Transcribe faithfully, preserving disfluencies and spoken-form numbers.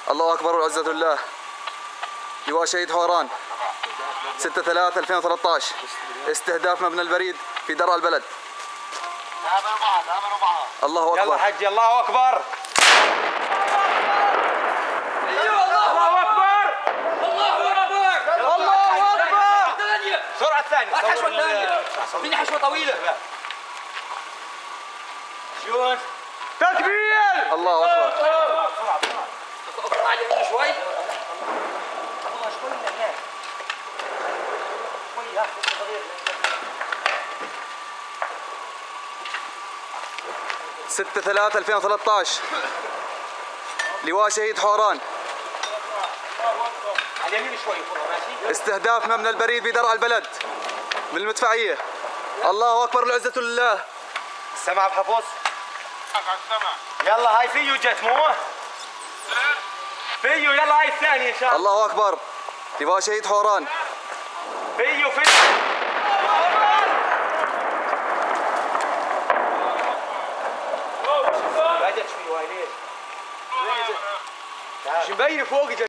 الله أكبر والعزة لله. لواء شهيد حوران ستة ثلاثة ألفين وثلاثة عشر. استهداف مبنى البريد في درع البلد. الله أكبر. يلا حجي الله أكبر. الله أكبر. الله أكبر. الله أكبر. السرعة الثانية. الحشوة الثانية. فيني حشوة طويلة. شوف. تكبير. الله أكبر. اطلع على اليمين شوي. والله شوي هناك. شوي ها. ستة ثلاثة ألفين وثلاثة عشر. لواء شهيد حوران. على اليمين شوي ماشي. استهداف مبنى البريد بدرع البلد من المدفعية. الله أكبر العزة لله. السمع بحفظ. يلا هاي فيو جت مو؟ فيو يلا هاي الثانية ان شاء الله. الله أكبر. لواء شهيد حوران. فيو فيو. بدت شوي وايلين. مش مبين فوق.